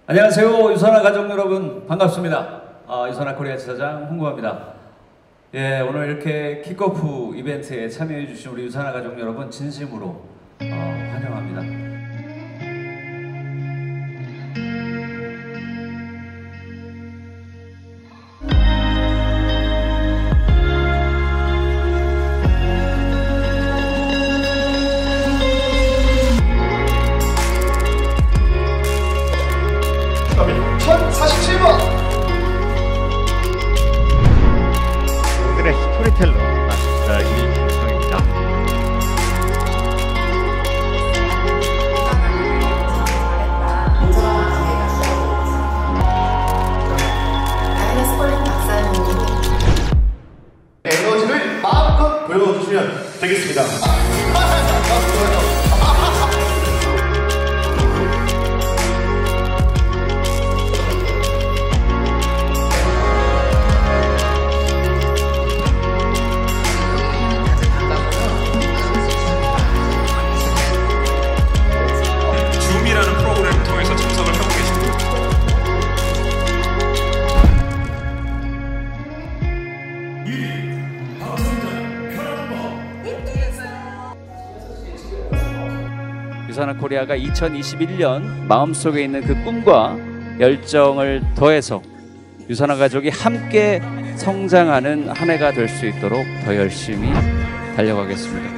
안녕하세요. 유선화 가족 여러분 반갑습니다. 유선화 코리아 지사장 홍구합니다. 예, 오늘 이렇게 킥오프 이벤트에 참여해 주신 우리 유선화 가족 여러분 진심으로 환영합니다. 오늘의 스토리텔러 이희성입니다. 에너지를 마음껏 보여주시면 되겠습니다. 줌이라는 프로그램을 통해서 참석을 하고 계십니다. 유선화 코리아가 2021년 마음속에 있는 그 꿈과 열정을 더해서 유선화 가족이 함께 성장하는 한 해가 될 수 있도록 더 열심히 달려가겠습니다.